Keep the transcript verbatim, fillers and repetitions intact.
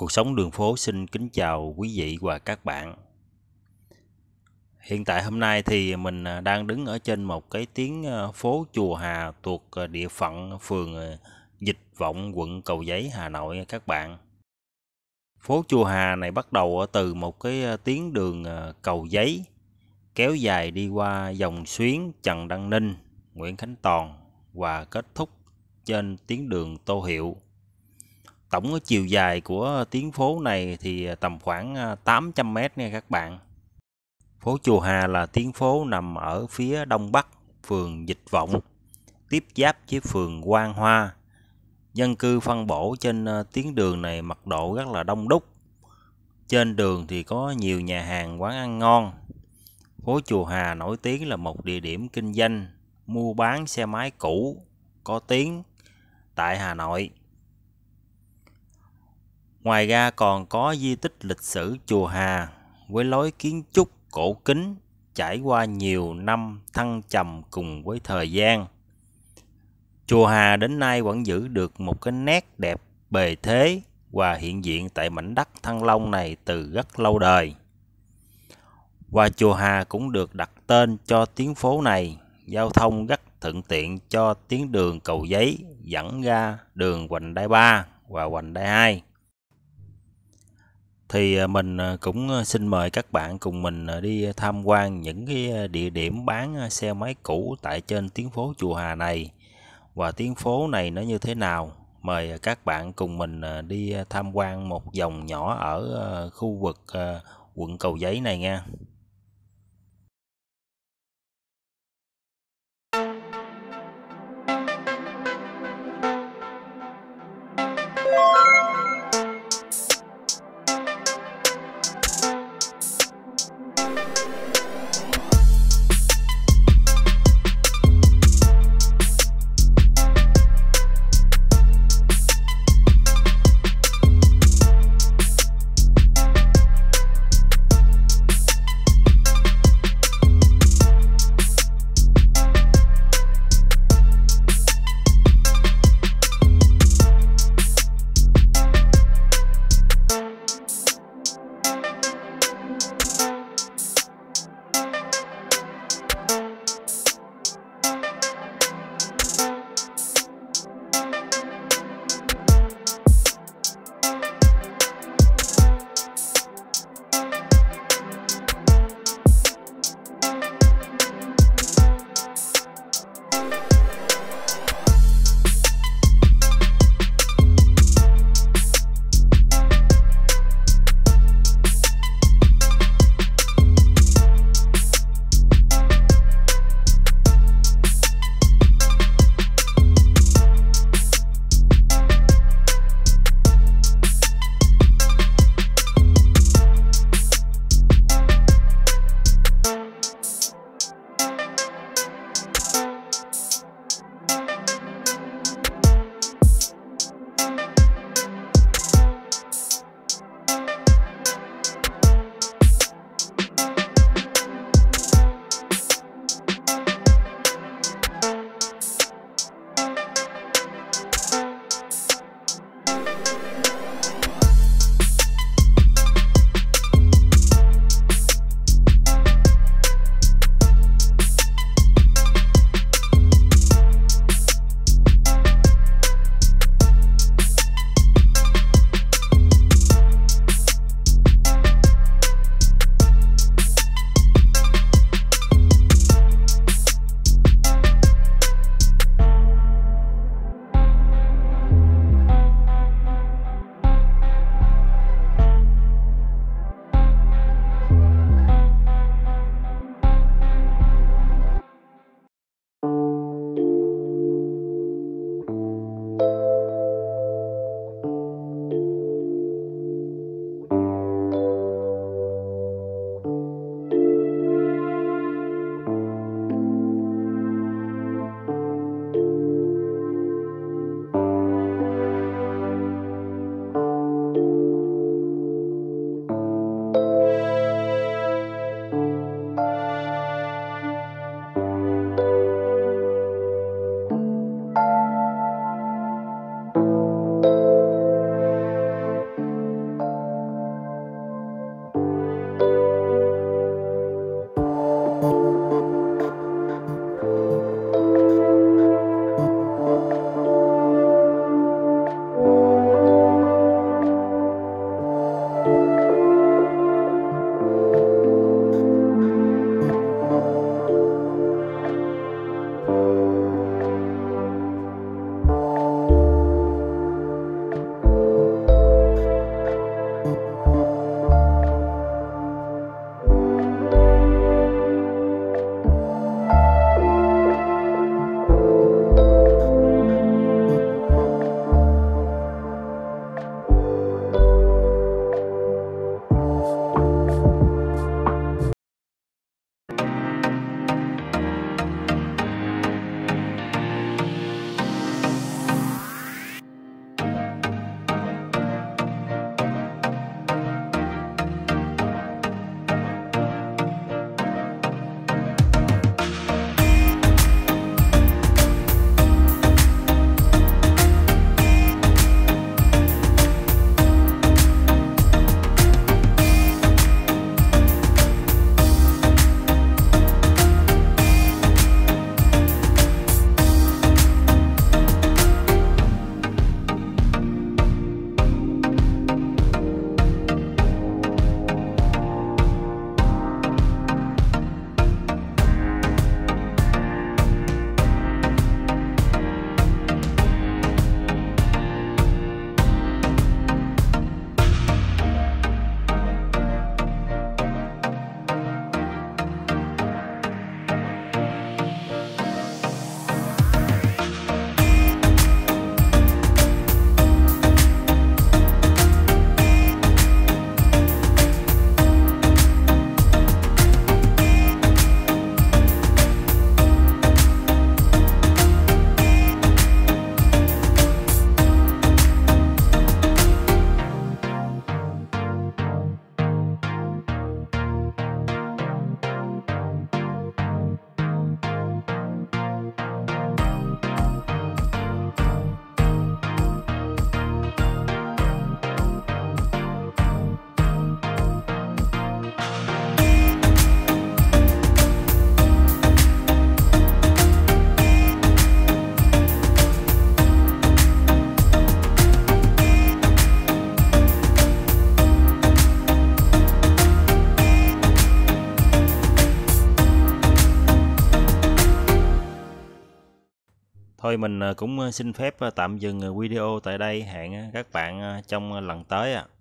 Cuộc sống đường phố xin kính chào quý vị và các bạn. Hiện tại hôm nay thì mình đang đứng ở trên một cái tuyến phố Chùa Hà thuộc địa phận phường Dịch Vọng, quận Cầu Giấy, Hà Nội các bạn. Phố Chùa Hà này bắt đầu từ một cái tuyến đường Cầu Giấy kéo dài đi qua Dòng Xuyến, Trần Đăng Ninh, Nguyễn Khánh Toàn và kết thúc trên tuyến đường Tô Hiệu. Tổng chiều dài của tuyến phố này thì tầm khoảng tám trăm mét nha các bạn. Phố Chùa Hà là tuyến phố nằm ở phía đông bắc phường Dịch Vọng, tiếp giáp với phường Quan Hoa. Dân cư phân bổ trên tuyến đường này mật độ rất là đông đúc. Trên đường thì có nhiều nhà hàng, quán ăn ngon. Phố Chùa Hà nổi tiếng là một địa điểm kinh doanh, mua bán xe máy cũ có tiếng tại Hà Nội. Ngoài ra còn có di tích lịch sử Chùa Hà với lối kiến trúc cổ kính trải qua nhiều năm thăng trầm cùng với thời gian. Chùa Hà đến nay vẫn giữ được một cái nét đẹp bề thế và hiện diện tại mảnh đất Thăng Long này từ rất lâu đời. Và Chùa Hà cũng được đặt tên cho tuyến phố này, giao thông rất thuận tiện cho tuyến đường Cầu Giấy dẫn ra đường Vành Đai ba và Vành Đai hai. Thì mình cũng xin mời các bạn cùng mình đi tham quan những cái địa điểm bán xe máy cũ tại trên tuyến phố Chùa Hà này, và tuyến phố này nó như thế nào. Mời các bạn cùng mình đi tham quan một vòng nhỏ ở khu vực quận Cầu Giấy này nha. Thôi mình cũng xin phép tạm dừng video tại đây, hẹn các bạn trong lần tới ạ.